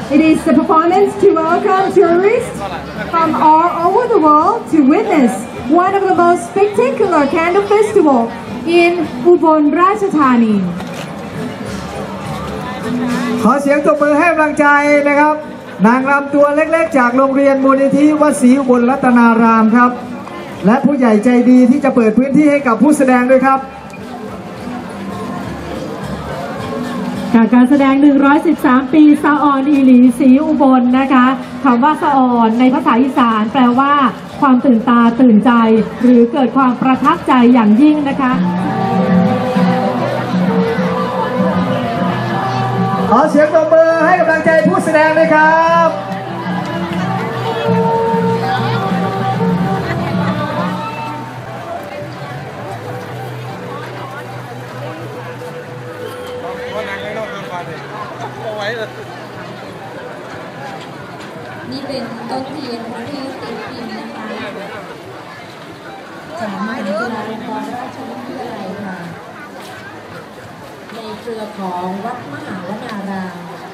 It is the performance to welcome tourists from all over the world to witness one of the most spectacular candle festival in Ubon Ratchathani. ขอเสียงตบมือให้กำลังใจนะครับนางรำตัวเล็กๆจากโรงเรียนมูลนิธิวัดศรีอุบลรัตนารามครับและผู้ใหญ่ใจดีที่จะเปิดพื้นที่ให้กับผู้แสดงด้วยครับการแสดง113ปีสะออนอีหลีศรีอุบลนะคะคำว่าสะออนในภาษาอีสานแปลว่าความตื่นตาตื่นใจหรือเกิดความประทับใจอย่างยิ่งนะคะขอเสียงตบมือให้กำลังใจผู้แสดงด้วยครับนี่เป็นต้นเทียนประเทศติดพิมพ์นะคะจากมหาวิทยาลัยราชวิทยาลัยค่ะในเครือของวัดมหาวนาราม